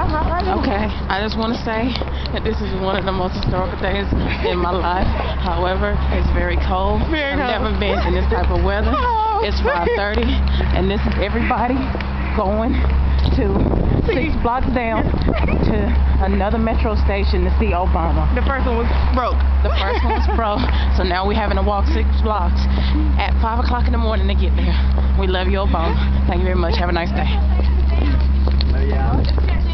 Okay, I just want to say that this is one of the most historical days in my life. However, it's very cold. I've never been in this type of weather. It's 5:30, and this is everybody going to 6 blocks down to another metro station to see Obama. The first one was broke. The first one was broke, so now we're having to walk 6 blocks at 5 o'clock in the morning to get there. We love you, Obama. Thank you very much. Have a nice day. Yeah.